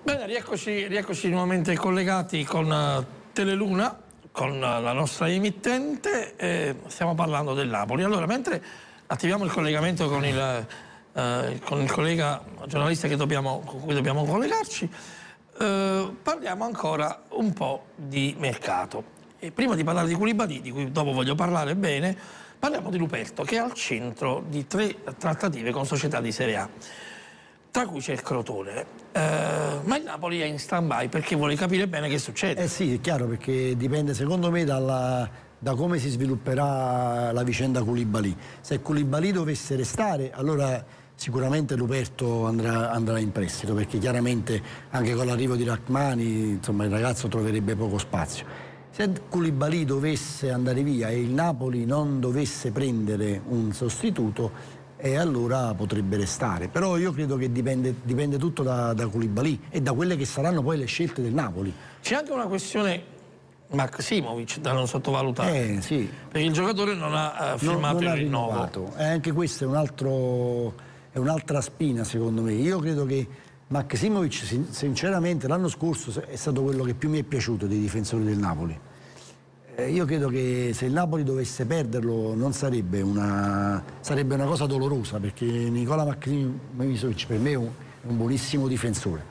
Bene, rieccoci nuovamente collegati con Teleluna, con la nostra emittente, stiamo parlando del Napoli. Allora, mentre attiviamo il collegamento con il collega giornalista con cui dobbiamo collegarci, parliamo ancora un po' di mercato. E prima di parlare di Koulibaly, di cui dopo voglio parlare bene, parliamo di Luperto, che è al centro di 3 trattative con società di Serie A, tra cui c'è il Crotone. Ma il Napoli è in stand-by perché vuole capire bene che succede. Sì, è chiaro, perché dipende secondo me da come si svilupperà la vicenda Koulibaly. Se Koulibaly dovesse restare, allora sicuramente Luperto andrà in prestito, perché chiaramente anche con l'arrivo di Rachmani, insomma, il ragazzo troverebbe poco spazio. Se Koulibaly dovesse andare via e il Napoli non dovesse prendere un sostituto, e allora potrebbe restare. Però io credo che dipende tutto da Koulibaly e da quelle che saranno poi le scelte del Napoli. C'è anche una questione Maksimovic da non sottovalutare, sì. perché il giocatore non ha firmato il rinnovo. Anche questo è un'altra spina, secondo me. Io credo che Maksimovic, sinceramente, l'anno scorso è stato quello che più mi è piaciuto dei difensori del Napoli. Io credo che se il Napoli dovesse perderlo sarebbe una cosa dolorosa, perché Nicola Maksimovic per me è un buonissimo difensore,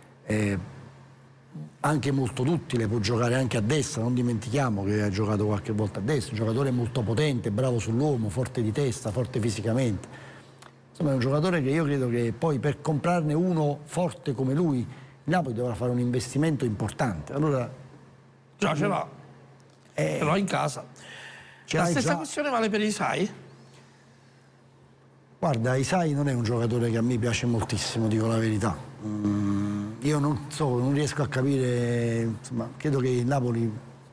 anche molto duttile, può giocare anche a destra, non dimentichiamo che ha giocato qualche volta a destra, un giocatore molto potente, bravo sull'uomo, forte di testa, forte fisicamente. Insomma, è un giocatore che io credo che poi per comprarne uno forte come lui il Napoli dovrà fare un investimento importante. Allora già ce l'ha. Però in casa. La stessa questione vale per Isai? Guarda, Isai non è un giocatore che a me piace moltissimo, dico la verità. Io non riesco a capire, insomma, credo che il Napoli,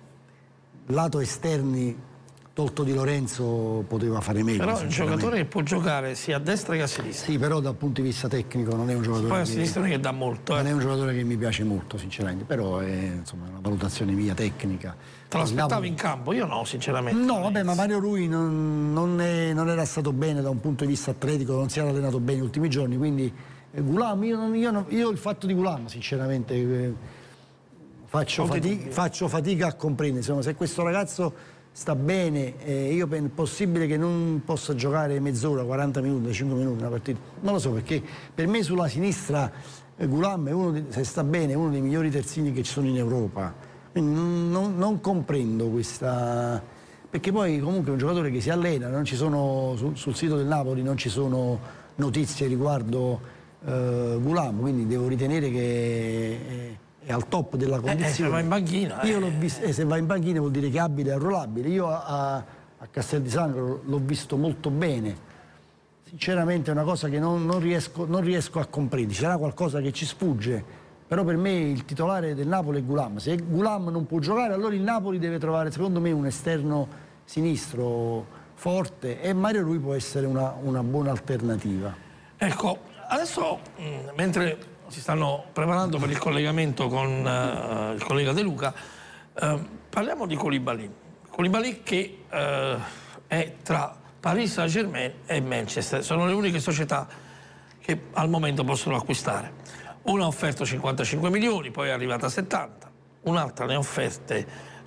lato esterni, tolto Di Lorenzo, poteva fare meglio. Però è un giocatore che può giocare sia a destra che a sinistra. Sì, però dal punto di vista tecnico non è un giocatore. Poi a sinistra non è che dà molto. Non è un giocatore che mi piace molto, sinceramente, però è, insomma, una valutazione mia tecnica. Te lo aspettavi in campo? Io no, sinceramente. No, vabbè, ma Mario Rui non era stato bene da un punto di vista atletico, non si era allenato bene negli ultimi giorni, quindi Ghulam, io il fatto di Ghulam, sinceramente, faccio fatica a comprendere. Insomma, se questo ragazzo sta bene, io è possibile che non possa giocare mezz'ora, 40 minuti, 5 minuti una partita. Non lo so, perché per me sulla sinistra Ghulam se sta bene, è uno dei migliori terzini che ci sono in Europa. Quindi non comprendo questa, perché poi comunque è un giocatore che si allena, non ci sono sul sito del Napoli non ci sono notizie riguardo Ghulam, quindi devo ritenere che è al top della condizione. Se va in panchina. Io l'ho visto, se va in panchina vuol dire che è abile e arruolabile. Io a Castel di Sangro l'ho visto molto bene. Sinceramente è una cosa che non riesco a comprendere. Ci sarà qualcosa che ci sfugge. Però per me il titolare del Napoli è Ghulam. Se Ghulam non può giocare, allora il Napoli deve trovare, secondo me, un esterno sinistro forte, e Mario Rui può essere una buona alternativa. Ecco, adesso mentre si stanno preparando per il collegamento con il collega De Luca, parliamo di Koulibaly. Koulibaly che è tra Paris Saint-Germain e Manchester. Sono le uniche società che al momento possono acquistare. Una ha offerto 55 milioni, poi è arrivata a 70, un'altra ne ha offerte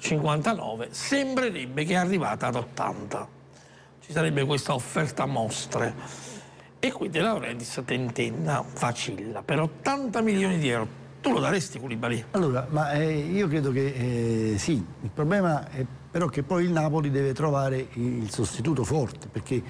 59, sembrerebbe che è arrivata ad 80. Ci sarebbe questa offerta a mostre. E qui De Laurentiis tentenna, vacilla, per 80 milioni di euro. Tu lo daresti Koulibaly? Allora, ma io credo che sì, il problema è però che poi il Napoli deve trovare il sostituto forte, perché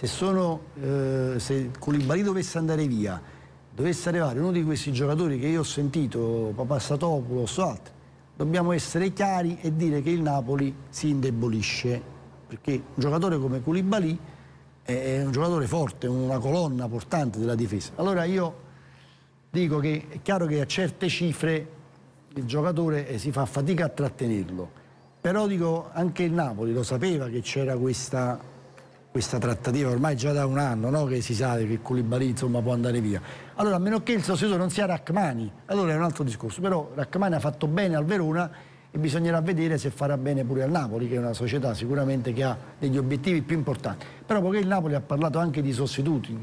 se Koulibaly dovesse andare via, dovesse arrivare uno di questi giocatori che io ho sentito, Papastatopoulos o altri, dobbiamo essere chiari e dire che il Napoli si indebolisce, perché un giocatore come Koulibaly è un giocatore forte, una colonna portante della difesa. Allora io dico che è chiaro che a certe cifre il giocatore si fa fatica a trattenerlo, però dico anche il Napoli lo sapeva che c'era questa trattativa ormai già da un anno, no? Che si sa che Koulibaly insomma può andare via. Allora, a meno che il sostituto non sia Rachmani, allora è un altro discorso. Però Rachmani ha fatto bene al Verona e bisognerà vedere se farà bene pure al Napoli, che è una società sicuramente che ha degli obiettivi più importanti. Però poiché il Napoli ha parlato anche di sostituti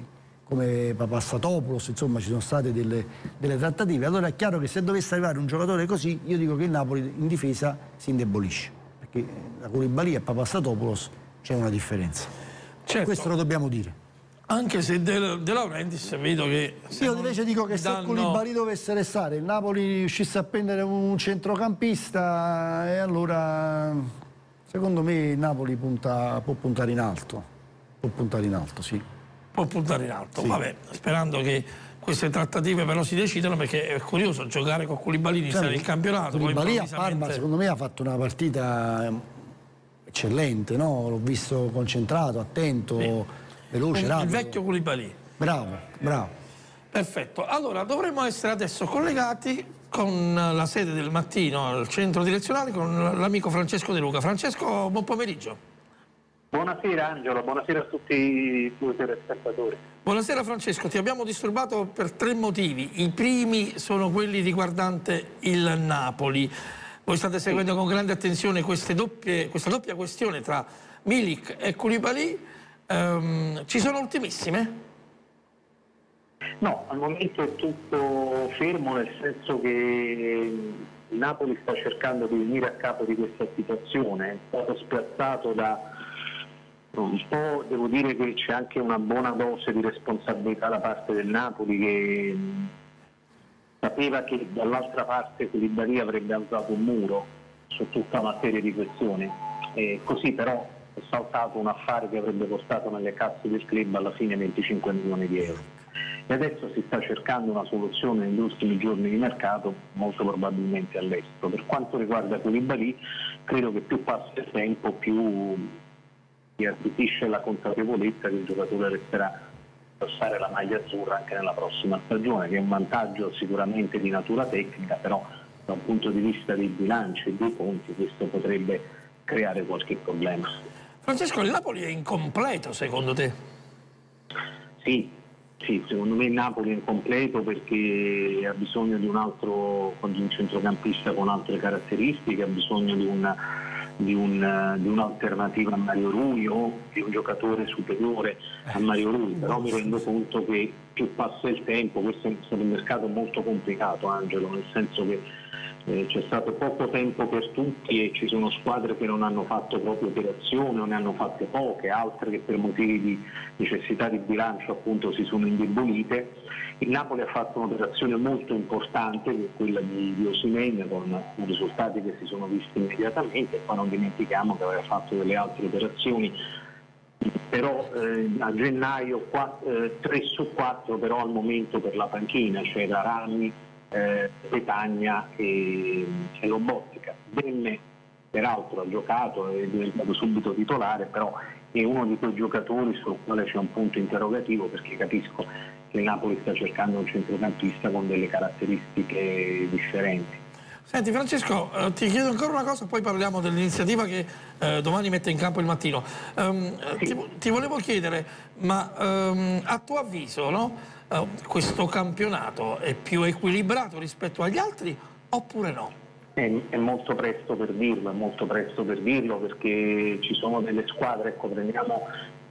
come Papastatopoulos, insomma ci sono state delle trattative. Allora è chiaro che se dovesse arrivare un giocatore così, io dico che il Napoli in difesa si indebolisce, perché da Koulibaly a Papastatopoulos c'è una differenza. Certo. Questo lo dobbiamo dire. Anche se De Laurentiis vedo che... Io invece dico che se Koulibaly dovesse restare, il Napoli riuscisse a prendere un centrocampista, e allora secondo me il Napoli può puntare in alto. Può puntare in alto, sì. Può puntare in alto, sì. Vabbè, sperando che queste trattative però si decidano, perché è curioso giocare con Koulibaly, iniziare il campionato. Koulibaly a Parma secondo me ha fatto una partita eccellente, no? L'ho visto concentrato, attento, sì. Veloce, rapido. Il vecchio Koulibaly. Bravo, bravo. Perfetto, allora dovremmo essere adesso collegati con la sede del Mattino, al centro direzionale, con l'amico Francesco De Luca. Francesco, buon pomeriggio. Buonasera Angelo, buonasera a tutti i tuoi telespettatori. Buonasera Francesco, ti abbiamo disturbato per 3 motivi. I primi sono quelli riguardanti il Napoli. Voi state seguendo con grande attenzione questa doppia questione tra Milik e Koulibaly. Ci sono ultimissime? No, al momento è tutto fermo, nel senso che il Napoli sta cercando di venire a capo di questa situazione. È stato spiazzato da un po', devo dire che c'è anche una buona dose di responsabilità da parte del Napoli, che sapeva che dall'altra parte Koulibaly avrebbe alzato un muro su tutta una serie di questioni, e così però è saltato un affare che avrebbe costato nelle casse del club alla fine 25 milioni di euro. E adesso si sta cercando una soluzione negli ultimi giorni di mercato, molto probabilmente all'estero. Per quanto riguarda Koulibaly, credo che più passa il tempo, più si acquisisce la consapevolezza che il giocatore resterà a indossare la maglia azzurra anche nella prossima stagione, che è un vantaggio sicuramente di natura tecnica, però da un punto di vista dei bilanci e dei conti questo potrebbe creare qualche problema. Francesco, il Napoli è incompleto secondo te? Sì, secondo me il Napoli è incompleto perché ha bisogno di un centrocampista con altre caratteristiche, ha bisogno di un'alternativa a Mario Rui o di un giocatore superiore a Mario Rui, però mi rendo conto che più passa il tempo, questo è stato un mercato molto complicato Angelo, nel senso che c'è stato poco tempo per tutti e ci sono squadre che non hanno fatto proprio operazioni o ne hanno fatte poche, altre che per motivi di necessità di bilancio appunto si sono indebolite. Il Napoli ha fatto un'operazione molto importante, che è quella di Osimhen, con risultati che si sono visti immediatamente, e poi non dimentichiamo che aveva fatto delle altre operazioni, però a gennaio 3 su 4 però al momento per la panchina, cioè da Rami, Petagna e Lobotka. Demme peraltro ha giocato, è diventato subito titolare, però è uno di quei giocatori sul quale c'è un punto interrogativo, perché capisco che il Napoli sta cercando un centrocampista con delle caratteristiche differenti. Senti Francesco, ti chiedo ancora una cosa, poi parliamo dell'iniziativa che domani mette in campo il Mattino. Sì. Ti volevo chiedere, ma a tuo avviso, no? Questo campionato è più equilibrato rispetto agli altri oppure no? È molto presto per dirlo, perché ci sono delle squadre, ecco, prendiamo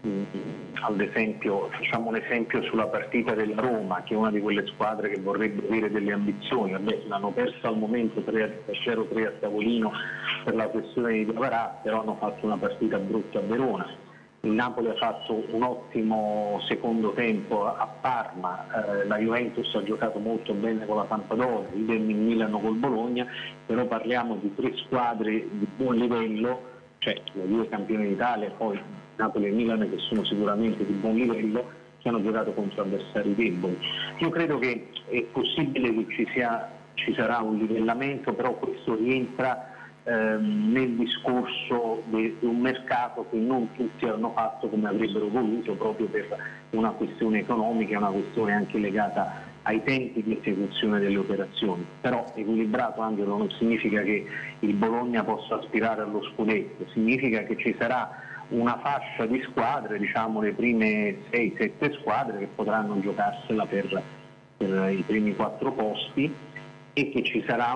ad esempio, facciamo un esempio sulla partita della Roma, che è una di quelle squadre che vorrebbe avere delle ambizioni. L'hanno persa al momento 0-3 a tavolino per la questione di Diavarà, però hanno fatto una partita brutta a Verona. Il Napoli ha fatto un ottimo secondo tempo a Parma, la Juventus ha giocato molto bene con la Sampdoria, idem in Milano col Bologna, però parliamo di 3 squadre di buon livello, cioè le 2 campioni d'Italia, poi Napoli e Milano, che sono sicuramente di buon livello, che hanno giocato contro avversari deboli. Io credo che è possibile che ci sarà un livellamento, però questo rientra nel discorso di un mercato che non tutti hanno fatto come avrebbero voluto, proprio per una questione economica e una questione anche legata ai tempi di esecuzione delle operazioni. Però equilibrato, Angelo, non significa che il Bologna possa aspirare allo scudetto, significa che ci sarà una fascia di squadre, diciamo le prime 6-7 squadre, che potranno giocarsela per i primi 4 posti, e che ci sarà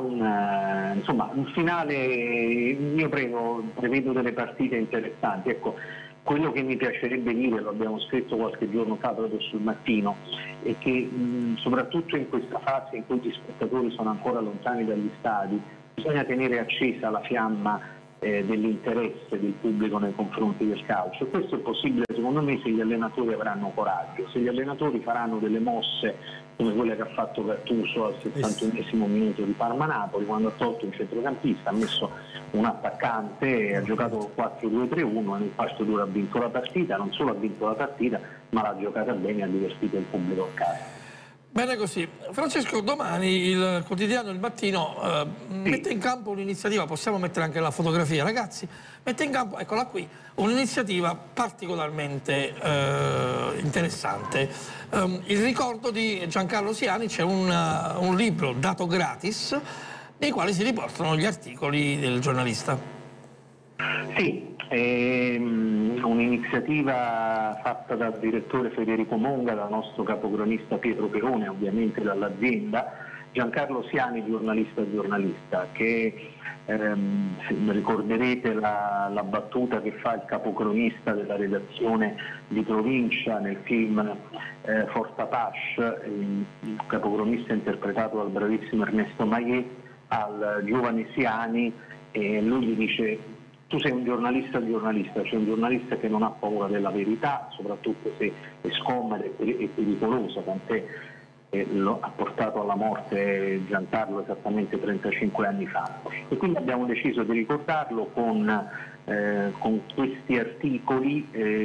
un finale. Io prevedo delle partite interessanti. Ecco, Quello che mi piacerebbe dire, lo abbiamo scritto qualche giorno fa proprio sul Mattino, è che soprattutto in questa fase in cui gli spettatori sono ancora lontani dagli stadi, bisogna tenere accesa la fiamma dell'interesse del pubblico nei confronti del calcio. Questo è possibile secondo me se gli allenatori avranno coraggio, se gli allenatori faranno delle mosse come quelle che ha fatto Gattuso al 71esimo minuto di Parma-Napoli, quando ha tolto un centrocampista, ha messo un attaccante, ha giocato 4-2-3-1 e nel pasto duro ha vinto la partita, non solo ha vinto la partita ma l'ha giocata bene e ha divertito il pubblico a casa. Bene così. Francesco, domani il quotidiano Il Mattino mette in campo un'iniziativa, possiamo mettere anche la fotografia, ragazzi, mette in campo, eccola qui, un'iniziativa particolarmente interessante. Il ricordo di Giancarlo Siani, c'è un libro dato gratis nei quali si riportano gli articoli del giornalista. Sì, è un'iniziativa fatta dal direttore Federico Monga, dal nostro capocronista Pietro Perone, ovviamente dall'azienda, Giancarlo Siani, giornalista, che ricorderete la battuta che fa il capocronista della redazione di provincia nel film Forte Apache, il capocronista interpretato dal bravissimo Ernesto Maillet, al giovane Siani, e lui gli dice: tu sei un giornalista, cioè un giornalista che non ha paura della verità, soprattutto se è scomoda e pericolosa, tant'è lo ha portato alla morte Giancarlo esattamente 35 anni fa. E quindi abbiamo deciso di ricordarlo con questi articoli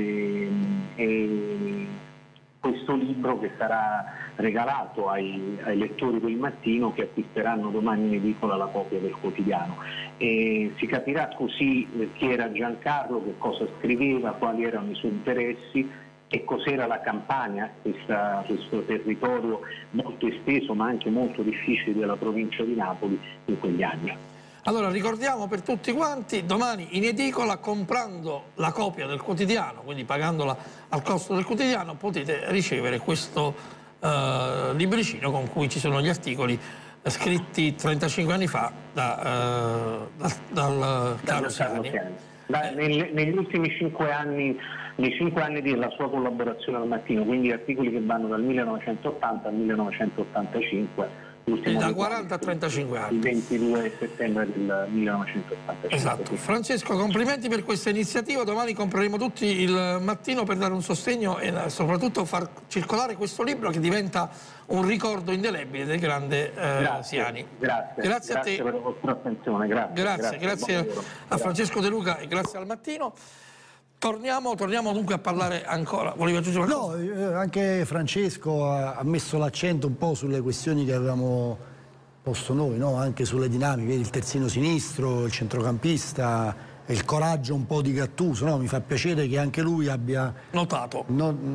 e questo libro che sarà regalato ai lettori del Mattino, che acquisteranno domani in edicola la copia del quotidiano. E si capirà così chi era Giancarlo, che cosa scriveva, quali erano i suoi interessi e cos'era la Campania, questo territorio molto esteso ma anche molto difficile della provincia di Napoli in quegli anni. Allora ricordiamo per tutti quanti, domani in edicola, comprando la copia del quotidiano, quindi pagandola al costo del quotidiano, potete ricevere questo libricino con cui ci sono gli articoli scritti 35 anni fa dal Carlo Siani. Negli ultimi 5 anni, nei 5 anni della sua collaborazione al Mattino, quindi articoli che vanno dal 1980 al 1985, da 40 a 35 anni. Il 22 settembre del 1985. Esatto. Francesco, complimenti per questa iniziativa. Domani compreremo tutti il Mattino per dare un sostegno e soprattutto far circolare questo libro che diventa un ricordo indelebile del grande Siani. Grazie a te. Grazie per la vostra attenzione. Grazie a Francesco De Luca e grazie al Mattino. Torniamo dunque a parlare ancora. Volevi aggiungere qualcosa? No, anche Francesco ha messo l'accento un po' sulle questioni che avevamo posto noi, no? Anche sulle dinamiche, vedi il terzino sinistro, il centrocampista, il coraggio un po' di Gattuso, no? Mi fa piacere che anche lui abbia notato.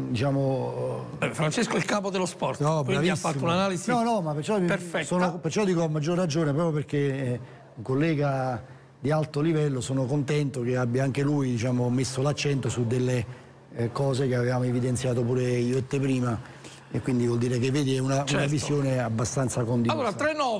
Francesco è il capo dello sport, no, quindi bravissimo. Ha fatto un'analisi ma perciò dico a maggior ragione, proprio perché un collega di alto livello, sono contento che abbia anche lui messo l'accento su delle cose che avevamo evidenziato pure io e te prima, e quindi vuol dire che vedi una visione abbastanza condivisa. Allora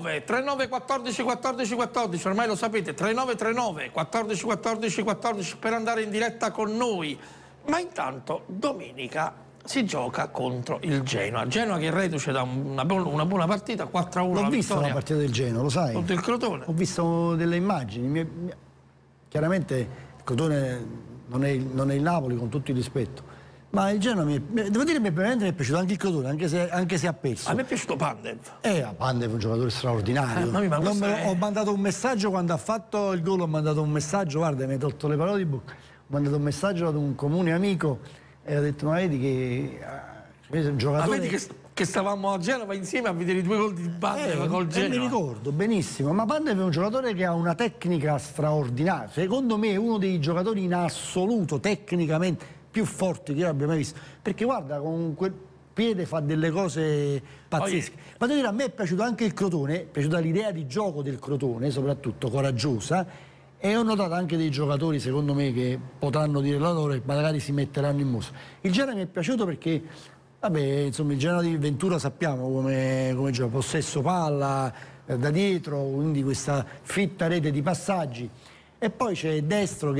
39 14 14 14, ormai lo sapete, 39 14 14 14 per andare in diretta con noi. Ma intanto domenica si gioca contro il Genoa che è reduce da una buona partita, 4-1. L'ho vista la partita del Genoa, lo sai? Contro il Crotone. Ho visto delle immagini. Chiaramente il Crotone non è il Napoli, con tutto il rispetto, ma il Genoa devo dire mi è piaciuto anche il Crotone, anche se ha perso. A me è piaciuto Pandev. Pandev è un giocatore straordinario. Ho mandato un messaggio quando ha fatto il gol, ho mandato un messaggio, guarda, mi hai tolto le parole di bocca. Ho mandato un messaggio ad un comune amico e ho detto: ma vedi che un giocatore... vedi che stavamo a Genova insieme a vedere i 2 gol di Pandev col Genoa. Mi ricordo benissimo, ma Pandev è un giocatore che ha una tecnica straordinaria, secondo me è uno dei giocatori in assoluto tecnicamente più forti che io abbia mai visto, perché guarda, con quel piede fa delle cose pazzesche. Ma devo dire, a me è piaciuto anche il Crotone, è piaciuta l'idea di gioco del Crotone, soprattutto coraggiosa. E ho notato anche dei giocatori, secondo me, che potranno dire la loro e magari si metteranno in mostra. Il Genoa mi è piaciuto perché, vabbè, insomma, il Genoa di Ventura sappiamo come gioca, possesso palla da dietro, quindi questa fitta rete di passaggi. E poi c'è Destro che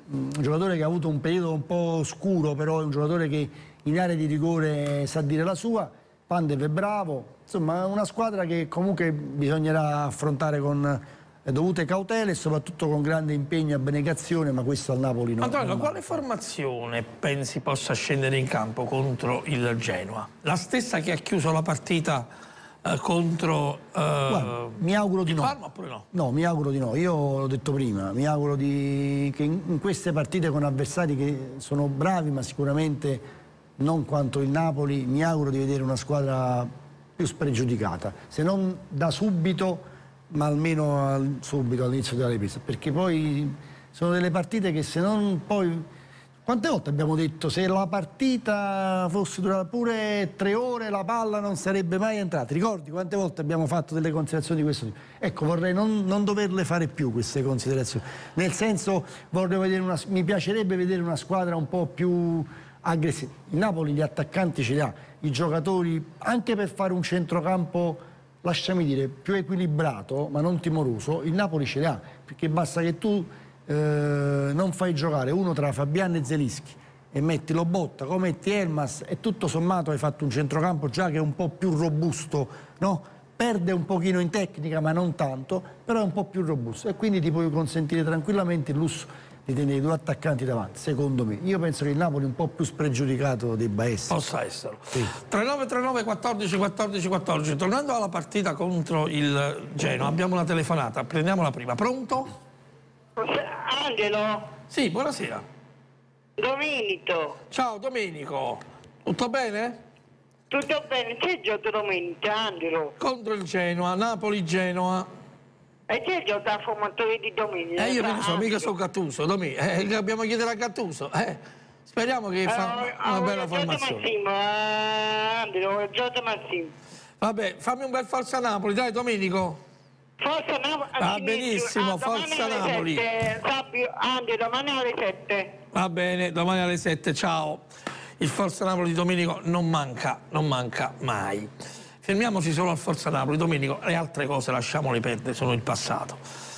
un giocatore che ha avuto un periodo un po' scuro, però è un giocatore che in area di rigore sa dire la sua. Pandev è bravo, insomma è una squadra che comunque bisognerà affrontare con dovute cautele e soprattutto con grande impegno e abnegazione, ma questo al Napoli no. Antonio, quale formazione pensi possa scendere in campo contro il Genoa? La stessa che ha chiuso la partita contro Guarda, mi auguro di il no. Parma oppure no? No, mi auguro di no. Io l'ho detto prima, mi auguro che in queste partite con avversari che sono bravi, ma sicuramente non quanto il Napoli, mi auguro di vedere una squadra più spregiudicata. Se non da subito, ma almeno subito all'inizio della ripresa, perché poi sono delle partite che se non poi... Quante volte abbiamo detto se la partita fosse durata pure 3 ore la palla non sarebbe mai entrata? Ricordi quante volte abbiamo fatto delle considerazioni di questo tipo? Ecco, vorrei non doverle fare più queste considerazioni. Nel senso, mi piacerebbe vedere una squadra un po' più aggressiva. Il Napoli gli attaccanti ce li ha, i giocatori, anche per fare un centrocampo, lasciami dire, più equilibrato, ma non timoroso, il Napoli ce li ha, perché basta che tu non fai giocare uno tra Fabian e Zelinski e metti Lobotka, come metti Elmas e tutto sommato hai fatto un centrocampo già che è un po' più robusto, no? Perde un pochino in tecnica ma non tanto, però è un po' più robusto e quindi ti puoi consentire tranquillamente il lusso di tenere 2 attaccanti davanti, secondo me. Io penso che il Napoli un po' più spregiudicato debba essere. Possa esserlo. Sì. 3939 14 14 14. Tornando alla partita contro il Genoa, abbiamo una telefonata, prendiamo la prima. Pronto? Angelo, Sì, buonasera. Domenico, Ciao Domenico, tutto bene? tutto bene? C'è il gioco domenica, Angelo? Contro il Genoa, Napoli-Genoa. E c'è il gioco a formatore di domenica? Io non so, Angelo? mica sono Gattuso, dobbiamo chiedere a Gattuso. Speriamo che fa una bella formazione. Massimo, Angelo, gioco Massimo. Vabbè, fammi un bel forza Napoli, dai Domenico. Forza Napoli. Va benissimo, forza Napoli. Fabio, Angelo, domani alle 7. Va bene, domani alle 7, ciao. Il Forza Napoli di Domenico non manca mai. Fermiamoci solo al Forza Napoli, Domenico, le altre cose lasciamole perdere, sono il passato.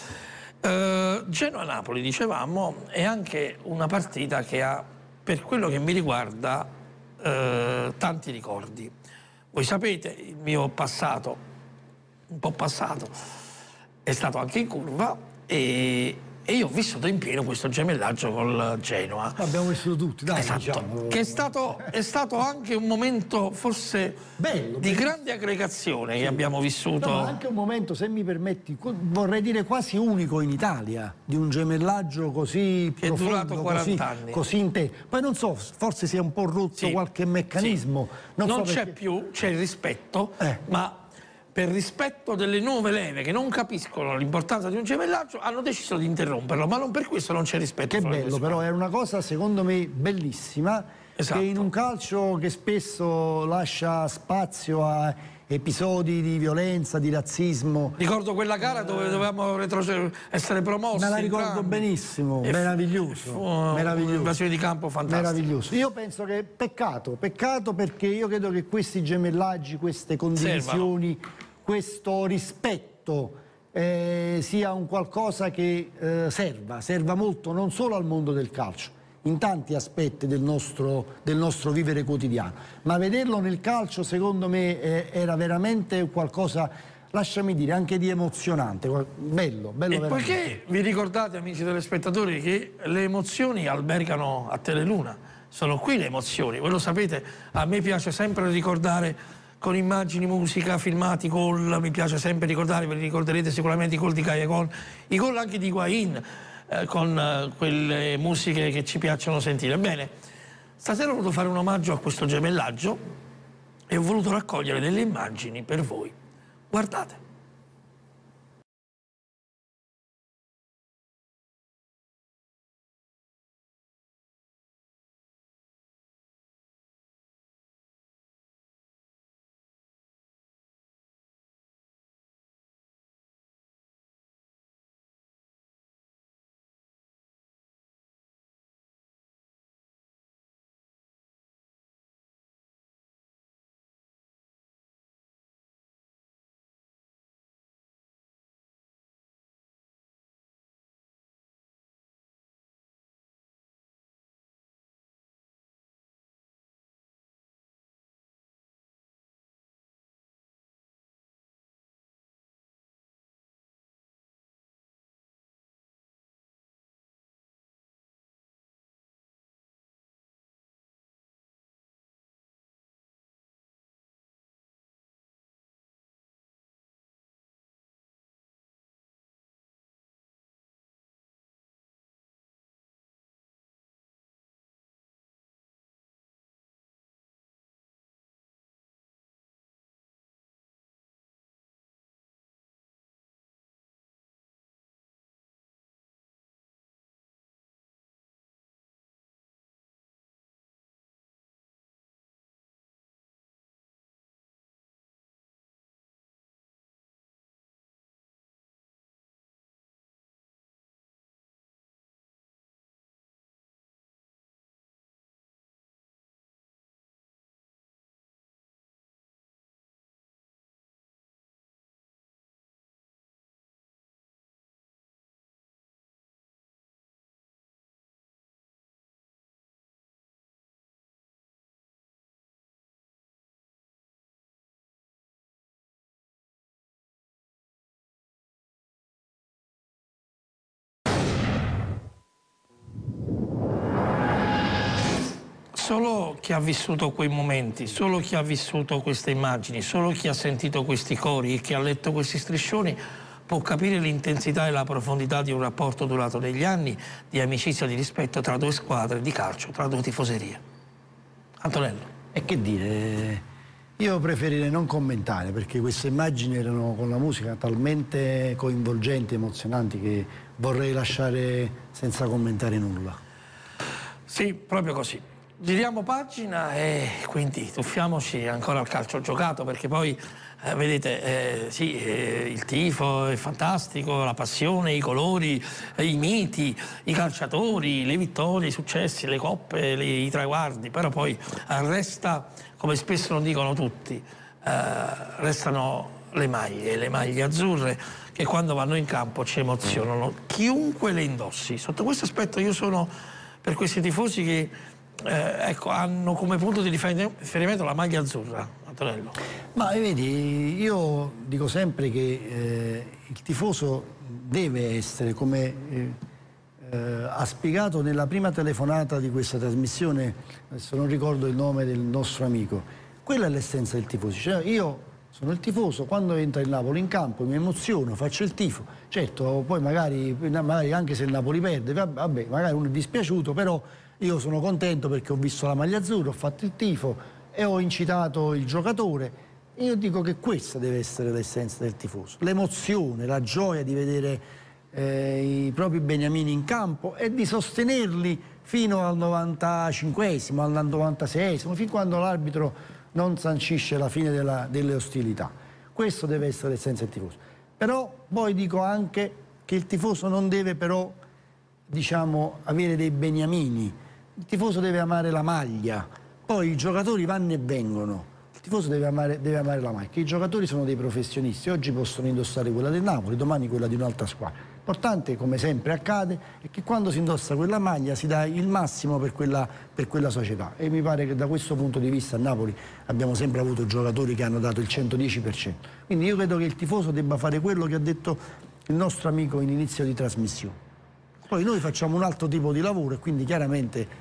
Genoa-Napoli, dicevamo, è anche una partita che ha, per quello che mi riguarda, tanti ricordi. Voi sapete, il mio passato, un po' passato, è stato anche in curva e io ho vissuto in pieno questo gemellaggio col Genoa. L'abbiamo vissuto tutti, dai, Esatto, diciamo. che è stato anche un momento forse Bello, di bello. grande aggregazione che abbiamo vissuto. No, ma anche un momento, se mi permetti, vorrei dire quasi unico in Italia, di un gemellaggio così Che è profondo, durato 40 anni. così intenso. Poi non so, forse si è un po' rotto Sì, qualche meccanismo. sì. Non so c'è perché. più, c'è il rispetto, ma per rispetto delle nuove leve che non capiscono l'importanza di un gemellaggio hanno deciso di interromperlo, ma non per questo non c'è rispetto. Che fra le bello, due però squadre. è una cosa secondo me bellissima, Esatto. che in un calcio che spesso lascia spazio a episodi di violenza, di razzismo. Ricordo quella gara dove dovevamo essere promossi. Me la ricordo entrambi. benissimo, E meraviglioso, fu meraviglioso. un'invasione di campo fantastica. Meraviglioso. Io penso che peccato perché io credo che questi gemellaggi, queste condivisioni, questo rispetto sia un qualcosa che serva molto non solo al mondo del calcio, in tanti aspetti del nostro vivere quotidiano, ma vederlo nel calcio secondo me era veramente qualcosa, lasciami dire, anche di emozionante, bello E veramente. poiché vi ricordate, amici telespettatori, che le emozioni albergano a Teleluna, sono qui le emozioni, voi lo sapete, a me piace sempre ricordare con immagini, musica, filmati, gol, mi piace sempre ricordare, ve li ricorderete sicuramente i gol di Callejon, i gol anche di Higuaín, con quelle musiche che ci piacciono sentire. Bene, stasera ho voluto fare un omaggio a questo gemellaggio e ho voluto raccogliere delle immagini per voi. Guardate. solo chi ha vissuto quei momenti, solo chi ha vissuto queste immagini, solo chi ha sentito questi cori e chi ha letto questi striscioni può capire l'intensità e la profondità di un rapporto durato negli anni di amicizia e di rispetto tra due squadre di calcio, tra due tifoserie. Antonello. E che dire, io preferirei non commentare, perché queste immagini erano con la musica talmente coinvolgenti, emozionanti, che vorrei lasciare senza commentare nulla. Sì, proprio così. Giriamo pagina e quindi tuffiamoci ancora al calcio giocato, perché poi vedete, sì, il tifo è fantastico, la passione, i colori, i miti, i calciatori, le vittorie, i successi, le coppe, i traguardi, però poi resta, come spesso lo dicono tutti, restano le maglie azzurre, che quando vanno in campo ci emozionano, chiunque le indossi. Sotto questo aspetto io sono per questi tifosi che ecco, hanno come punto di riferimento la maglia azzurra. Antonello. Ma vedi, io dico sempre che il tifoso deve essere, come ha spiegato nella prima telefonata di questa trasmissione, adesso non ricordo il nome del nostro amico, quella è l'essenza del tifoso. Cioè, io sono il tifoso, quando entra il Napoli in campo mi emoziono, faccio il tifo. Certo, poi magari anche se il Napoli perde, vabbè, magari uno è dispiaciuto, però io sono contento perché ho visto la maglia azzurra, ho fatto il tifo e ho incitato il giocatore. Io dico che questa deve essere l'essenza del tifoso, l'emozione, la gioia di vedere i propri beniamini in campo e di sostenerli fino al 95esimo, al 96esimo, fin quando l'arbitro non sancisce la fine delle ostilità. Questo deve essere l'essenza del tifoso. Però poi dico anche che il tifoso non deve però, diciamo, avere dei beniamini. Il tifoso deve amare la maglia. Poi i giocatori vanno e vengono, il tifoso deve amare la maglia. I giocatori sono dei professionisti, oggi possono indossare quella del Napoli, domani quella di un'altra squadra. L'importante, come sempre accade, è che quando si indossa quella maglia si dà il massimo per quella società. E mi pare che da questo punto di vista a Napoli abbiamo sempre avuto giocatori che hanno dato il 110%. Quindi io credo che il tifoso debba fare quello che ha detto il nostro amico in inizio di trasmissione. Poi noi facciamo un altro tipo di lavoro e quindi chiaramente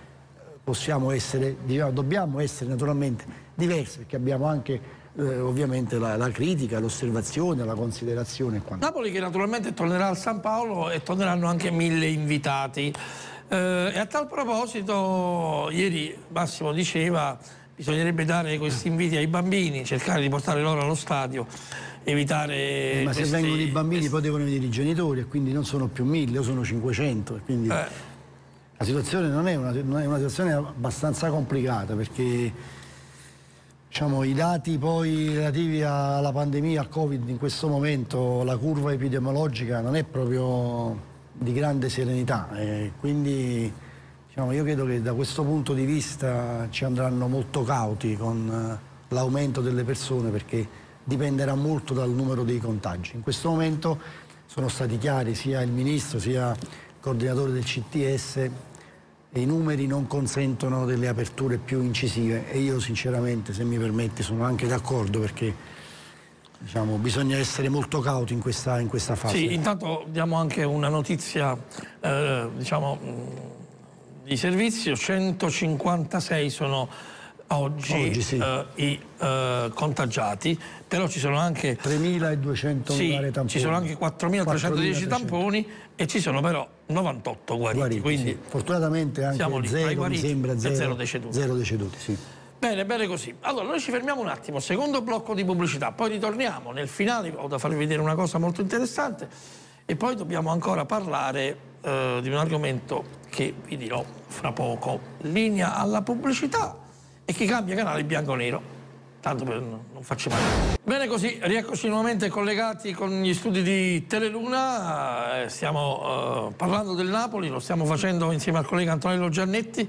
dobbiamo essere naturalmente diversi, perché abbiamo anche ovviamente la critica, l'osservazione, la considerazione. Napoli che naturalmente tornerà al San Paolo e torneranno anche 1000 invitati. E a tal proposito, ieri Massimo diceva bisognerebbe dare questi inviti ai bambini, cercare di portare loro allo stadio, evitare... Ma se vengono i bambini poi devono venire i genitori e quindi non sono più 1000, o sono 500. Quindi... La situazione non è una situazione abbastanza complicata, perché diciamo, i dati poi relativi alla pandemia, al Covid, in questo momento la curva epidemiologica non è proprio di grande serenità. Quindi diciamo, io credo che da questo punto di vista ci andranno molto cauti con l'aumento delle persone, perché dipenderà molto dal numero dei contagi. In questo momento sono stati chiari sia il Ministro sia coordinatore del CTS, e i numeri non consentono delle aperture più incisive e io sinceramente, se mi permetti, sono anche d'accordo, perché diciamo, bisogna essere molto cauti in questa fase. Sì, intanto diamo anche una notizia diciamo, di servizio: 156 sono oggi sì. I contagiati, però ci sono anche 3.200 sì, tamponi. Ci sono anche 4.310 tamponi e ci sono però 98 guariti. Quindi sì. Fortunatamente anche siamo lì, zero, guariti, mi sembra, zero deceduti. Zero deceduti, sì. Bene così. Allora noi ci fermiamo un attimo, secondo blocco di pubblicità, poi ritorniamo. Nel finale ho da farvi vedere una cosa molto interessante e poi dobbiamo ancora parlare di un argomento che vi dirò fra poco. Linea alla pubblicità e chi cambia canale bianco-nero, tanto per non farci male. Bene così, rieccoci nuovamente collegati con gli studi di Teleluna, stiamo parlando del Napoli, lo stiamo facendo insieme al collega Antonello Giannetti.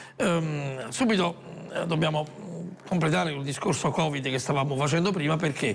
Subito dobbiamo completare il discorso Covid che stavamo facendo prima, perché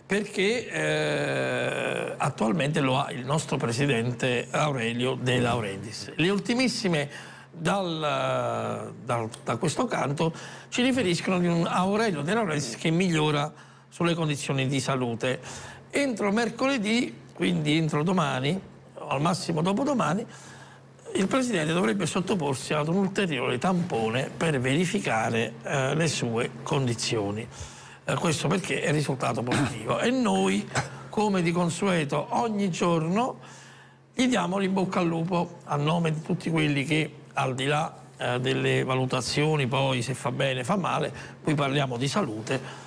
attualmente lo ha il nostro presidente Aurelio De Laurentiis. Le ultimissime da questo canto ci riferiscono di un Aurelio De Laurentiis che migliora sulle condizioni di salute. Entro mercoledì, quindi entro domani, o al massimo dopodomani, il Presidente dovrebbe sottoporsi ad un ulteriore tampone per verificare le sue condizioni. Questo perché è risultato positivo. E noi, come di consueto, ogni giorno gli diamo l'in bocca al lupo a nome di tutti quelli che, al di là delle valutazioni, poi se fa bene, fa male, qui parliamo di salute,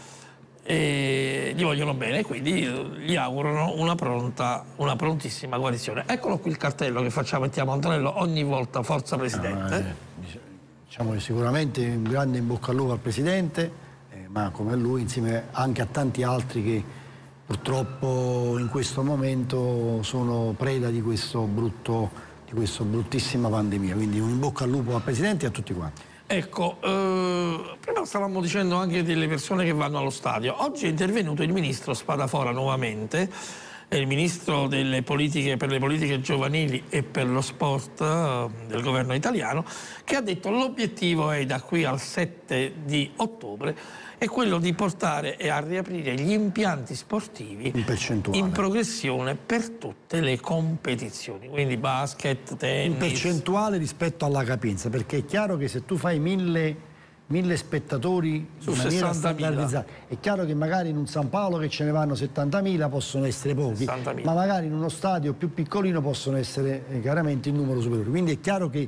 e gli vogliono bene e quindi gli augurano una prontissima guarizione. Eccolo qui il cartello che facciamo, mettiamo Antonello ogni volta, forza Presidente. Diciamo che sicuramente un grande in bocca al lupo al Presidente, ma come lui insieme anche a tanti altri che purtroppo in questo momento sono preda di questa bruttissima pandemia. Quindi un in bocca al lupo al Presidente e a tutti quanti. Ecco, prima stavamo dicendo anche delle persone che vanno allo stadio. Oggi è intervenuto il ministro Spadafora nuovamente, il ministro per le politiche giovanili e per lo sport del governo italiano, che ha detto l'obiettivo è da qui al 7 di ottobre è quello di portare e a riaprire gli impianti sportivi in progressione per tutte le competizioni, quindi basket, tennis. In percentuale rispetto alla capienza, perché è chiaro che se tu fai 1000 spettatori su in maniera standardizzata, è chiaro che magari in un San Paolo che ce ne vanno 70.000 possono essere pochi, ma magari in uno stadio più piccolino possono essere chiaramente in numero superiore. Quindi è chiaro che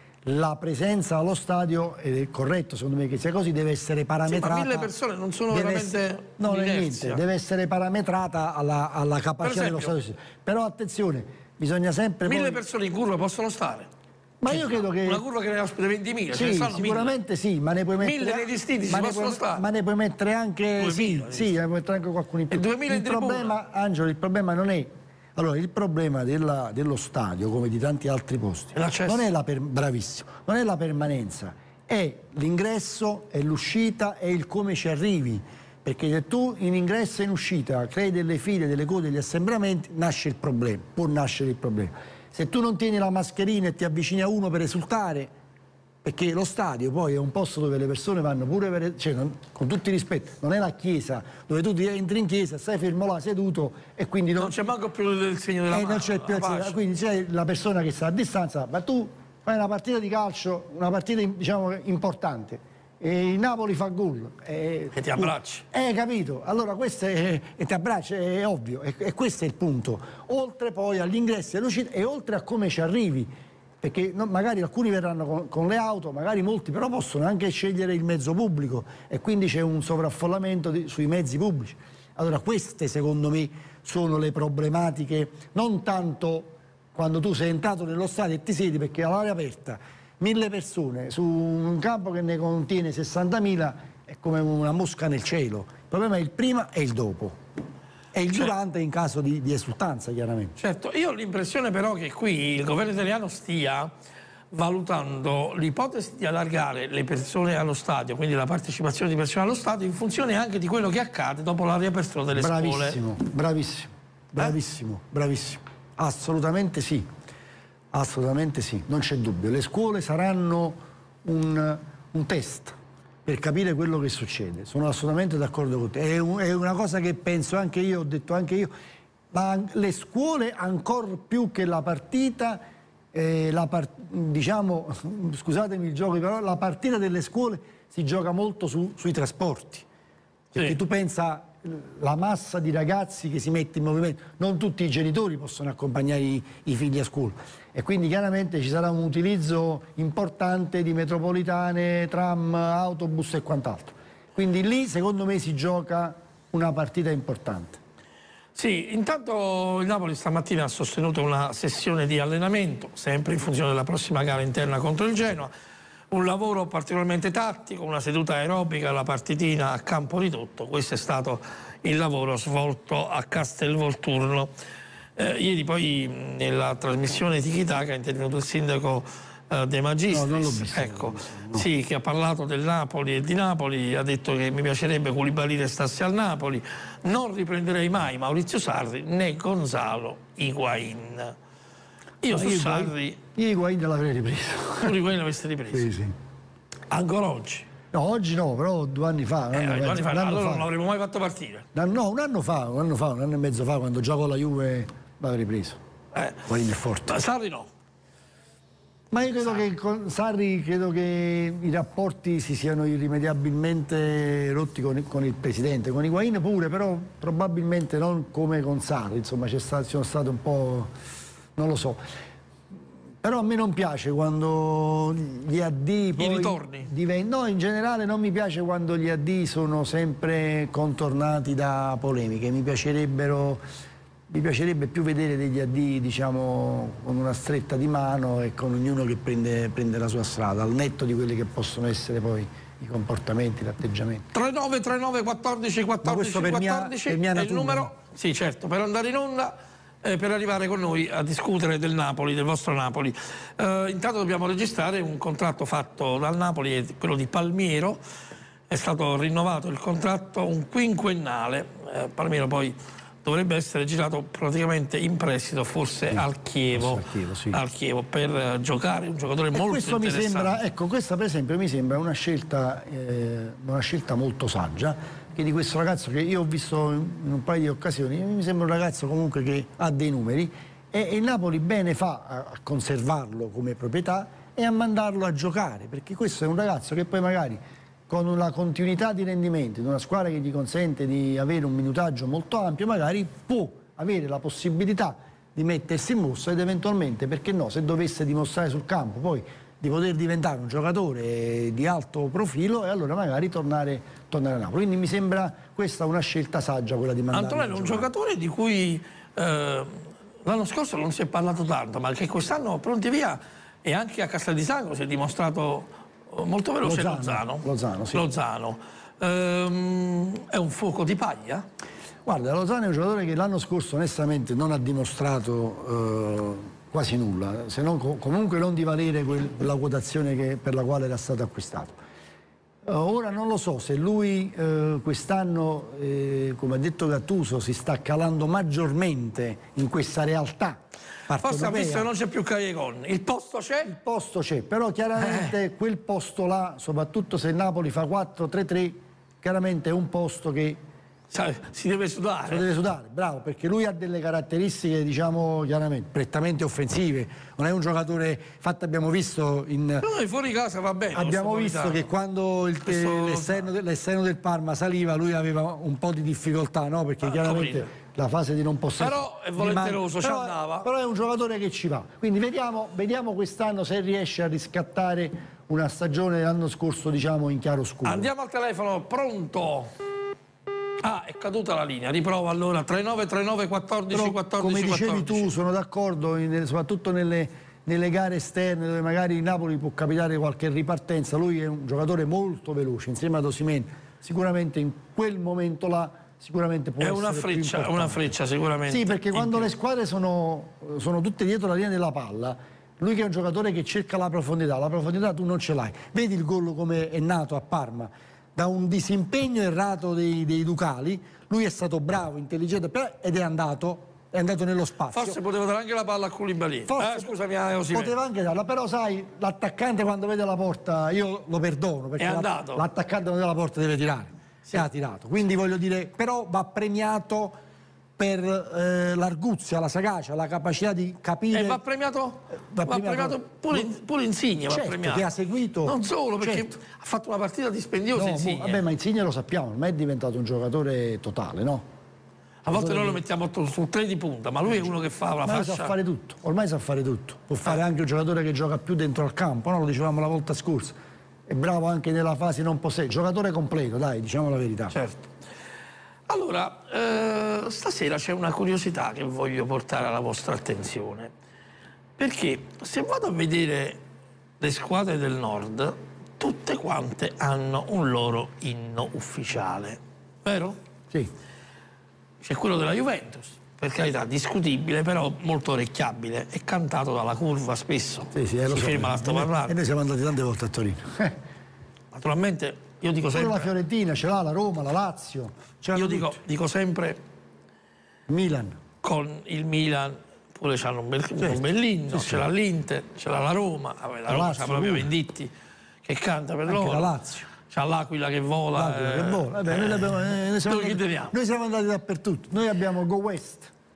la presenza allo stadio, ed è corretto secondo me che sia così, deve essere parametrata. Sì, ma 1000 persone non sono veramente non è niente, deve essere parametrata alla capacità dello stadio. Però attenzione, bisogna sempre 1000 persone in curva possono stare. Ma io credo che una curva che ne ospita 20.000, sì, sicuramente 1000. Sì, ma ne puoi mettere 1000 nei distinte ci possono stare. Ma ne puoi mettere anche 2000, sì, ne puoi mettere anche qualcuno in più. E 2000 in problema, Angelo, il problema non è. Allora, il problema dello stadio, come di tanti altri posti, non è bravissimo, non è la permanenza, è l'ingresso, è l'uscita, è il come ci arrivi. Perché se tu in ingresso e in uscita crei delle file, delle code, degli assembramenti, nasce il problema, può nascere il problema. Se tu non tieni la mascherina e ti avvicini a uno per esultare, perché lo stadio poi è un posto dove le persone vanno pure per... Cioè, con tutti i rispetti, non è la chiesa, dove tu entri in chiesa, stai fermo là, seduto e quindi... Non c'è manco più il segno della mano, non c'è più quindi c'è la persona che sta a distanza, ma tu fai una partita di calcio, una partita diciamo importante, e il Napoli fa gol. E ti abbracci. Capito? Allora questo e ti abbracci, è ovvio, e questo è il punto. Oltre poi all'ingresso e all'uscita e oltre a come ci arrivi. Perché magari alcuni verranno con le auto, magari molti però possono anche scegliere il mezzo pubblico e quindi c'è un sovraffollamento sui mezzi pubblici. Allora queste secondo me sono le problematiche, non tanto quando tu sei entrato nello stadio e ti siedi, perché all'aria aperta 1000 persone su un campo che ne contiene 60.000 è come una mosca nel cielo. Il problema è il prima e il dopo. E il durante in caso di esultanza, chiaramente. Certo, io ho l'impressione però che qui il governo italiano stia valutando l'ipotesi di allargare le persone allo stadio, quindi la partecipazione di persone allo stadio, in funzione anche di quello che accade dopo la riapertura delle scuole. Bravissimo. Assolutamente sì, non c'è dubbio. Le scuole saranno un test per capire quello che succede. Sono assolutamente d'accordo con te. È una cosa che penso anche io, ho detto anche io, ma le scuole ancor più che la partita, diciamo, scusatemi il gioco di parole, la partita delle scuole si gioca molto sui trasporti. Perché tu pensa la massa di ragazzi che si mette in movimento, non tutti i genitori possono accompagnare i figli a scuola e quindi chiaramente ci sarà un utilizzo importante di metropolitane, tram, autobus e quant'altro. Quindi lì secondo me si gioca una partita importante. Sì, intanto il Napoli stamattina ha sostenuto una sessione di allenamento, sempre in funzione della prossima gara interna contro il Genoa. Un lavoro particolarmente tattico, una seduta aerobica, la partitina a campo ridotto. Questo è stato il lavoro svolto a Castelvolturno. Ieri poi nella trasmissione Tiki Taka è intervenuto il sindaco De Magistris, no, non l'ho visto, ecco, no. Sì, che ha parlato del Napoli e di Napoli, ha detto che mi piacerebbe Koulibaly restasse al Napoli, non riprenderei mai Maurizio Sarri né Gonzalo Higuain. Io su Sarri... Io Higuain l'avrei ripreso. Tu Higuain l'avresti ripreso? Sì, sì. Ancora oggi? No, oggi no, però 2 anni fa. Allora non l'avremmo mai fatto partire. No, un anno e mezzo fa, quando gioco alla Juve l'avrei ripreso. Higuain è forte. Ma Sarri no? Ma io credo che con Sarri i rapporti si siano irrimediabilmente rotti con il presidente, con Higuain pure, però probabilmente non come con Sarri, insomma ci sono state un po', non lo so. Però a me non piace quando gli addii poi... I ritorni? No, in generale non mi piace quando gli addii sono sempre contornati da polemiche, mi piacerebbe più vedere degli addii, diciamo, con una stretta di mano e con ognuno che prende la sua strada, al netto di quelli che possono essere poi i comportamenti, l'atteggiamento. 3939 14 14 14 è il numero, sì certo, per andare in onda, per arrivare con noi a discutere del Napoli, del vostro Napoli. Intanto dobbiamo registrare un contratto fatto dal Napoli, quello di Palmiero, è stato rinnovato il contratto, un quinquennale, Palmiero poi dovrebbe essere girato praticamente in prestito, forse sì, al Chievo, sì, al Chievo per giocare, un giocatore molto questo interessante. Mi sembra, ecco, questa per esempio mi sembra una scelta molto saggia, che di questo ragazzo che io ho visto in un paio di occasioni, mi sembra un ragazzo comunque che ha dei numeri e il Napoli bene fa a conservarlo come proprietà e a mandarlo a giocare, perché questo è un ragazzo che poi magari con una continuità di rendimento di una squadra che gli consente di avere un minutaggio molto ampio, magari può avere la possibilità di mettersi in mostra ed eventualmente, perché no, se dovesse dimostrare sul campo poi di poter diventare un giocatore di alto profilo e allora magari tornare a Napoli. Quindi mi sembra questa una scelta saggia, quella di mandarlo. Antonello è un giocatore di cui l'anno scorso non si è parlato tanto, ma che quest'anno pronti via e anche a Castel di Sangro si è dimostrato molto veloce. Lozano, sì. Lozano. È un fuoco di paglia? Guarda, Lozano è un giocatore che l'anno scorso onestamente non ha dimostrato quasi nulla, se non comunque non di valere la quotazione per la quale era stato acquistato. Ora non lo so se lui quest'anno, come ha detto Gattuso, si sta calando maggiormente in questa realtà. Forse ha visto che non c'è più Callejon, il posto c'è? Il posto c'è, però chiaramente quel posto là, soprattutto se il Napoli fa 4-3-3, chiaramente è un posto che si deve sudare. Si deve sudare, bravo, perché lui ha delle caratteristiche, diciamo, chiaramente, prettamente offensive. Non è un giocatore, infatti abbiamo visto noi fuori casa va bene. Abbiamo visto che quando l'esterno del Parma saliva, lui aveva un po' di difficoltà, no? Perché chiaramente la fase di non possesso. Però è volenteroso, ci andava. Però è un giocatore che ci va. Quindi vediamo quest'anno se riesce a riscattare una stagione dell'anno scorso, diciamo, in chiaroscuro. Andiamo al telefono, pronto? Ah, è caduta la linea, riprova allora, 3939 14 14 come 14. Dicevi tu, sono d'accordo, soprattutto nelle gare esterne dove magari il Napoli può capitare qualche ripartenza. Lui è un giocatore molto veloce, insieme ad Osimhen, sicuramente in quel momento là sicuramente può essere è una freccia sicuramente. Sì, perché quando le squadre sono tutte dietro la linea della palla, lui che è un giocatore che cerca la profondità tu non ce l'hai. Vedi il gol come è nato a Parma, da un disimpegno errato dei Ducali. Lui è stato bravo, intelligente, ed è andato nello spazio. Forse poteva dare anche la palla a Koulibaly. Scusami, Osimhen. Poteva anche darla, però sai, l'attaccante quando vede la porta, io lo perdono, perché l'attaccante quando vede la porta deve tirare. Si ha tirato. Quindi voglio dire, però va premiato per l'arguzia, la sagacia, la capacità di capire. E va premiato pure Insigne, certo, va premiato. Che ha seguito. Non solo, perché certo, ha fatto una partita dispendiosa Insigne. Vabbè, ma Insigne lo sappiamo, ormai è diventato un giocatore totale, no? A volte noi lo mettiamo sul 3 di punta, ma lui è uno che fa una fascia. Ormai sa fare tutto. Può fare anche un giocatore che gioca più dentro al campo, no? Lo dicevamo la volta scorsa. È bravo anche nella fase non possesso. Giocatore completo, dai, diciamo la verità. Certo. Allora, stasera c'è una curiosità che voglio portare alla vostra attenzione. Perché se vado a vedere le squadre del nord, tutte quante hanno un loro inno ufficiale, vero? Sì. C'è quello della Juventus, per carità, discutibile, però molto orecchiabile, è cantato dalla curva spesso. Sì, si ferma l'altoparlante. E noi siamo andati tante volte a Torino. Naturalmente, io dico sempre... la Fiorentina, ce l'ha la Roma, la Lazio. Io dico sempre... Milan. Con il Milan pure c'hanno un bell'inno, ce l'ha l'Inter, ce l'ha la Roma, la Roma c'ha proprio Venditti che canta per loro. La Lazio. C'ha l'Aquila che vola. Vabbè, noi siamo andati dappertutto. Noi abbiamo Go West.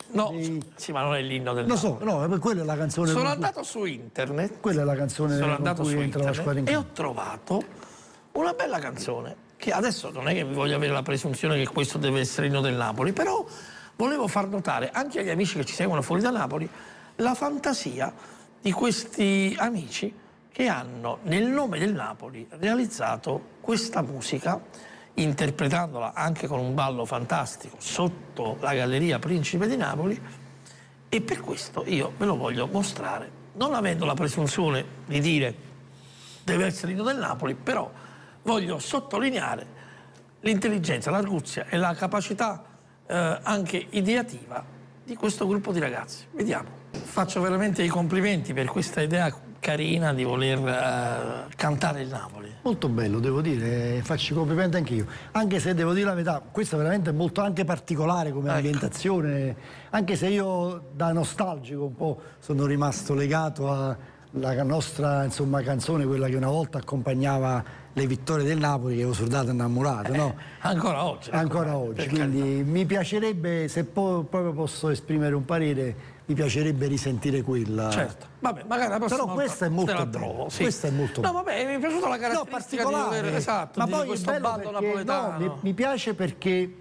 No, sì, ma non è l'inno del Napoli. Lo so, no, quella è la canzone. Sono andato su internet. Quella è la canzone con cui entra la squadra in e campo. ho trovato una bella canzone, che adesso non è che vi voglio avere la presunzione che questo deve essere l'inno del Napoli, però volevo far notare anche agli amici che ci seguono fuori da Napoli la fantasia di questi amici che hanno nel nome del Napoli realizzato questa musica, interpretandola anche con un ballo fantastico sotto la Galleria Principe di Napoli, e per questo io ve lo voglio mostrare, non avendo la presunzione di dire deve essere l'inno del Napoli, però voglio sottolineare l'intelligenza, l'arguzia e la capacità anche ideativa di questo gruppo di ragazzi. Vediamo. Faccio veramente i complimenti per questa idea carina di voler cantare il Napoli. Molto bello, devo dire, faccio i complimenti anch'io. Anche se devo dire la verità, questa veramente è molto anche particolare come ambientazione, anche se io da nostalgico un po' sono rimasto legato alla nostra, insomma, canzone, quella che una volta accompagnava le vittorie del Napoli, che ho soldato innamorato, no? Ancora oggi. Ancora oggi, quindi mi piacerebbe, se proprio posso esprimere un parere, mi piacerebbe risentire quella. Certo, vabbè, magari la prossima però questa è molto bella. Sì. Questa è molto no, vabbè, mi è piaciuta la caratteristica di voler, esatto, ma di poi questo ballo perché, napoletano. no, mi piace perché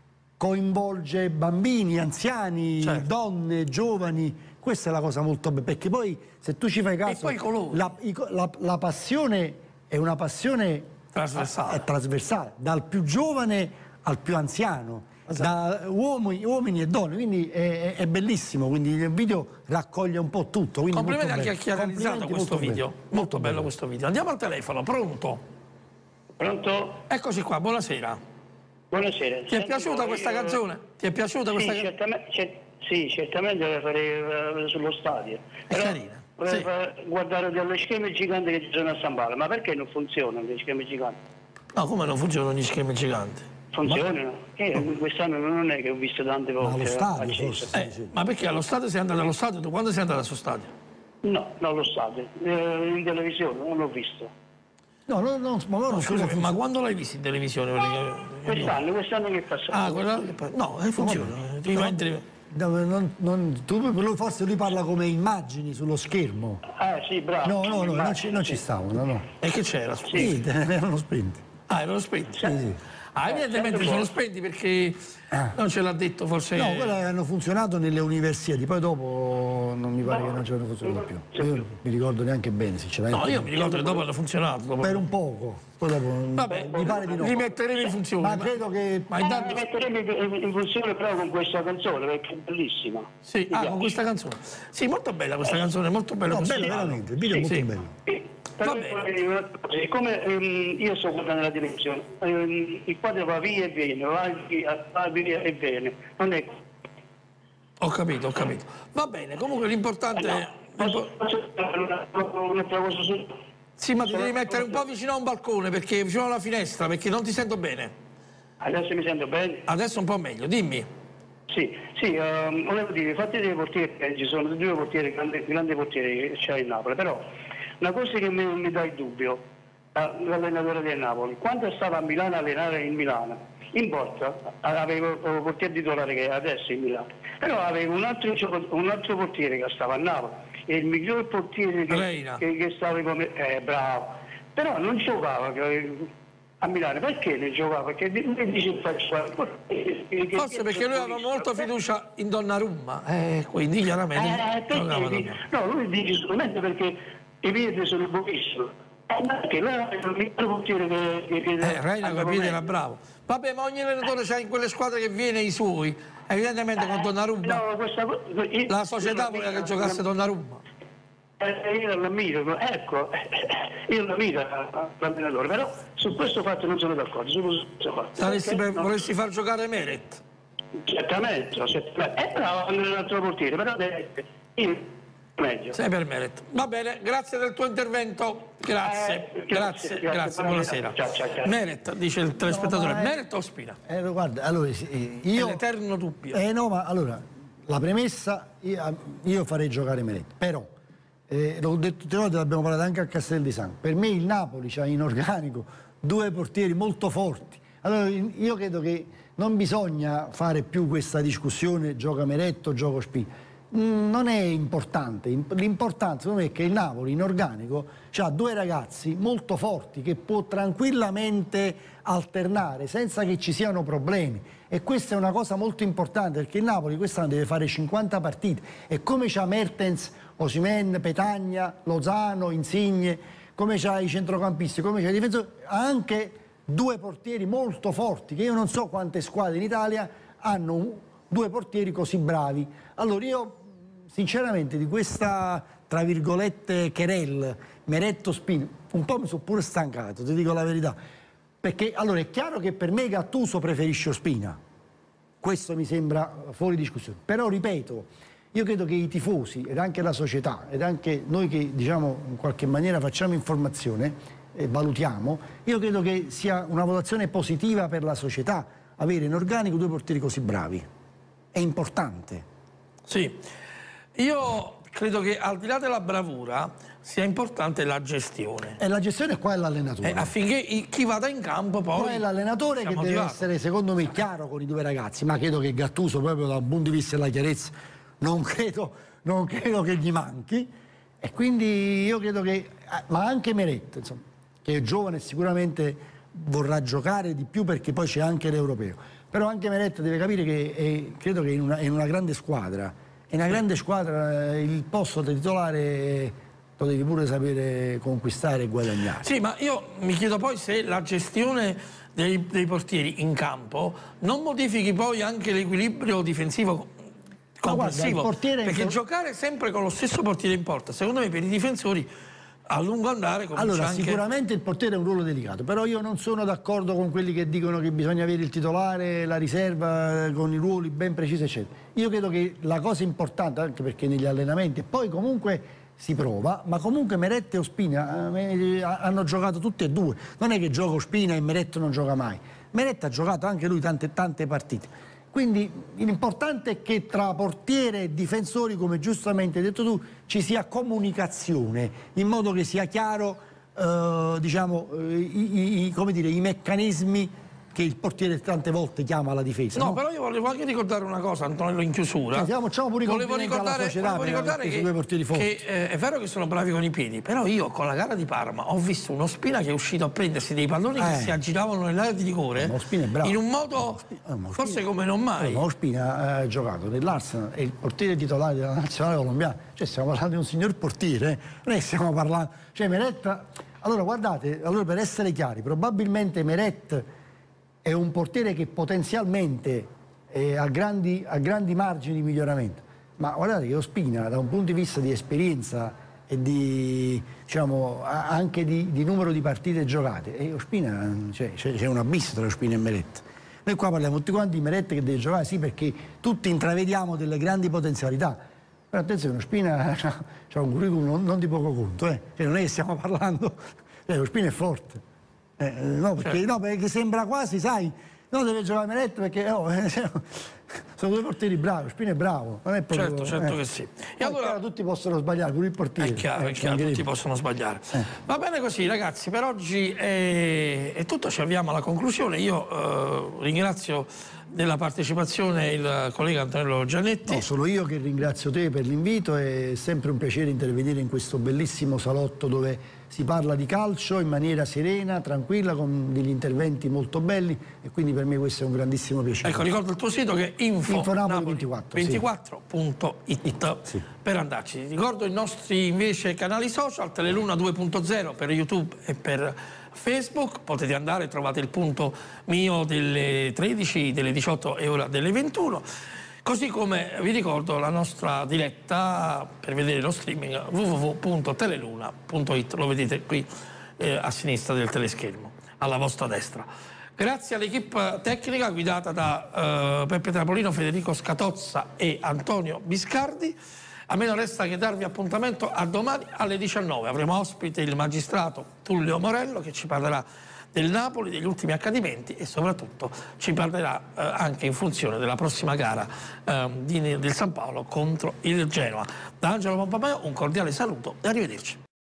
coinvolge bambini, anziani, certo, donne, giovani. Questa è la cosa molto bella, perché poi se tu ci fai caso, e poi i colori. La passione è una passione trasversale. È trasversale, dal più giovane al più anziano. Esatto. Da uomini e donne, quindi è bellissimo, quindi il video raccoglie un po' tutto. Complimenti anche a chi ha realizzato questo video, molto bello questo video. Andiamo al telefono, pronto? Pronto? Eccoci qua, buonasera. Buonasera. Ti è piaciuta questa canzone? Ti è piaciuta questa canzone? Sì, certamente la farei sullo stadio. È carina. Sì. Guardare delle scheme giganti che ci sono a San Paolo, ma perché non funzionano le scheme giganti? No, come non funzionano gli schemi giganti? Funzionano? Quest'anno non è che ho visto tante volte. Allo stadio forse. Sì. Ma perché allo stadio sei andato allo stadio? Tu quando sei andato allo stadio? No, non allo stadio. In televisione non l'ho visto. No, non Scusa, ma quando l'hai visto in televisione? Quest'anno che è passato. Ah, quella che no, funziona. Ti va in tu forse lui parla come immagini sullo schermo. Ah sì, bravo. No, non ci stavo, no. E che c'era? Sì, erano spenti. Ah, erano spenti? Sì. Ah, evidentemente sono spenti perché non ce l'ha detto forse. No, quelle hanno funzionato nelle universiadi, poi dopo non mi pare che non ce l'hanno funzionato più. Io non mi ricordo neanche bene, sinceramente. No, io mi ricordo che dopo hanno funzionato. Per un poco, poi dopo vabbè, mi pare di no. Li metteremo in funzione. Ma credo che. Ma intanto... li metteremo in funzione proprio con questa canzone, perché è bellissima. Sì, con questa canzone. Sì, molto bella questa canzone, molto bella. No, bella veramente, il video è molto bello. Va bene. Siccome io sto guardando la televisione, il quadro va via e viene, va via e viene. Non è... Ho capito. Va bene, comunque l'importante è... Un'altra cosa su... Sì, ma ti devi mettere un po' vicino a un balcone, perché vicino alla finestra, perché non ti sento bene. Adesso mi sento bene? Adesso un po' meglio, dimmi. Sì, volevo dire, infatti dei portieri, ci sono due portieri, grandi portieri che c'è in Napoli, però una cosa che mi dà il dubbio, l'allenatore del Napoli, quando stava a Milano a allenare in Milano, in porta avevo il portiere titolare che è adesso in Milano, però avevo un altro portiere che stava a Napoli, e il miglior portiere che stava come... bravo, però non giocava a Milano, perché ne giocava? Perché lui dice forse perché lui aveva molta fiducia in Donnarumma, quindi chiaramente no, lui dice sicuramente perché i piedi sono pochissimi. Perché là è il portiere che Reina con i piedi era bravo. Vabbè, ma ogni allenatore c'ha in quelle squadre che viene i suoi. Evidentemente con Donnarumma la società voleva che giocasse Donnarumma. Io non ammiro, ecco, io non ammiro l'allenatore, però su questo fatto non sono d'accordo. Vorresti far giocare Meret? Certamente, è bravo un altro portiere, però io meglio. Sei per Meret. Va bene, grazie del tuo intervento. Grazie, buonasera. Ciao. Meret, dice il telespettatore, Meret o Ospina? Guarda, allora io... È l'eterno dubbio. No, ma allora, la premessa, io farei giocare Meret, però, l'ho detto tutte le volte, l'abbiamo parlato anche a Castel di Sangro, per me il Napoli c'ha in organico due portieri molto forti, Allora, io credo che non bisogna fare più questa discussione gioca Meret o gioca Ospina. Non è importante, l'importante secondo me è che il Napoli in organico ha due ragazzi molto forti che può tranquillamente alternare senza che ci siano problemi, e questa è una cosa molto importante, perché il Napoli quest'anno deve fare 50 partite e come c'ha Mertens, Osimhen, Petagna, Lozano, Insigne, come c'ha i centrocampisti, come c'ha i difensori, ha anche due portieri molto forti, che io non so quante squadre in Italia hanno due portieri così bravi. Allora io sinceramente di questa, tra virgolette, querelle Meret Ospina, un po' mi sono pure stancato, ti dico la verità, perché allora è chiaro che per me Gattuso preferisce Ospina, questo mi sembra fuori discussione, però ripeto, io credo che i tifosi ed anche la società ed anche noi che diciamo in qualche maniera facciamo informazione e valutiamo, io credo che sia una votazione positiva per la società avere in organico due portieri così bravi. È importante. Sì, io credo che al di là della bravura sia importante la gestione. E la gestione qua è l'allenatore. Affinché chi vada in campo poi... Poi è l'allenatore che deve essere, secondo me, chiaro con i due ragazzi, ma credo che Gattuso, proprio dal punto di vista della chiarezza, non credo che gli manchi. E quindi io credo che... Ma anche Meret, insomma, che è giovane, sicuramente vorrà giocare di più perché poi c'è anche l'europeo. Però anche Meret deve capire che credo che è in una grande squadra. In una grande squadra il posto da titolare lo devi pure sapere conquistare e guadagnare. Sì, ma io mi chiedo poi se la gestione dei portieri in campo non modifichi poi anche l'equilibrio difensivo complessivo. Guarda, perché giocare sempre con lo stesso portiere in porta, secondo me per i difensori a lungo andare comincia allora anche... sicuramente il portiere è un ruolo delicato, però io non sono d'accordo con quelli che dicono che bisogna avere il titolare, la riserva con i ruoli ben precisi eccetera. Io credo che la cosa importante, anche perché negli allenamenti poi comunque si prova, ma comunque Meret e Ospina hanno giocato tutti e due, non è che gioca Ospina e Meret non gioca mai. Meret ha giocato anche lui tante partite. Quindi l'importante è che tra portiere e difensori, come giustamente hai detto tu, ci sia comunicazione, in modo che sia chiaro diciamo, i meccanismi che il portiere tante volte chiama alla difesa. No, però io volevo anche ricordare una cosa, Antonello, in chiusura. Facciamo pure i complimenti alla società, volevo ricordare due portieri forti. che è vero che sono bravi con i piedi, però io con la gara di Parma ho visto uno Ospina che è uscito a prendersi dei palloni che si aggiravano nell'area di rigore in un modo forse come non mai. Ma Ospina ha giocato nell'Arsenal, è il portiere titolare della nazionale colombiana, cioè stiamo parlando di un signor portiere, non è che stiamo parlando, cioè Meret, allora guardate, allora per essere chiari, probabilmente Meret è un portiere che potenzialmente ha grandi margini di miglioramento, ma guardate che Ospina da un punto di vista di esperienza e di, diciamo, anche di numero di partite giocate, e Ospina, c'è un abisso tra Ospina e Meret. Noi qua parliamo tutti quanti di Meret che deve giocare, sì, perché tutti intravediamo delle grandi potenzialità, però attenzione, Ospina c'ha un curriculum non di poco conto, cioè, non è che stiamo parlando, Ospina è forte. No, perché sembra quasi, sai, no, deve giocare Meret perché sono due portieri bravi, Ospina è bravo, non è proprio, certo che sì. E allora tutti possono sbagliare, pure il portiere. È chiaro, tutti possono sbagliare. Va bene così, ragazzi, per oggi è tutto, ci avviamo alla conclusione. Io ringrazio della partecipazione il collega Antonello Giannetti. No, sono io che ringrazio te per l'invito, è sempre un piacere intervenire in questo bellissimo salotto dove si parla di calcio in maniera serena, tranquilla, con degli interventi molto belli, e quindi per me questo è un grandissimo piacere. Ecco, ricordo il tuo sito che è infonapoli24 sì. Per andarci. Ricordo i nostri invece canali social, Teleluna 2.0 per YouTube e per Facebook, potete andare, trovate il punto mio delle 13, delle 18 e ora delle 21. Così come vi ricordo la nostra diretta per vedere lo streaming www.teleluna.it, lo vedete qui a sinistra del teleschermo, alla vostra destra. Grazie all'equipe tecnica guidata da Peppe Trapolino, Federico Scatozza e Antonio Biscardi. A me non resta che darvi appuntamento a domani alle 19. Avremo ospite il magistrato Tullio Morello che ci parlerà del Napoli, degli ultimi accadimenti e soprattutto ci parlerà anche in funzione della prossima gara del San Paolo contro il Genoa. Da Angelo Pompameo un cordiale saluto e arrivederci.